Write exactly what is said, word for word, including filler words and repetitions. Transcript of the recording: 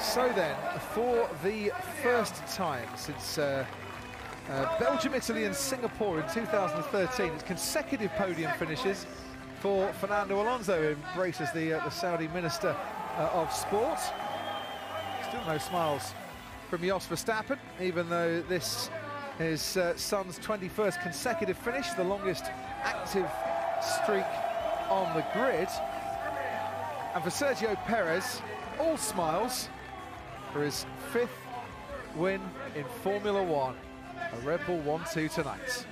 So then, for the first time since uh, uh, Belgium, Italy and Singapore in two thousand thirteen, it's consecutive podium finishes for Fernando Alonso, who embraces the, uh, the Saudi Minister uh, of Sport. Still no smiles from Jos Verstappen, even though this is uh, son's twenty-first consecutive finish, the longest active streak on the grid. And for Sergio Perez, all smiles for his fifth win in Formula One. A Red Bull one two tonight.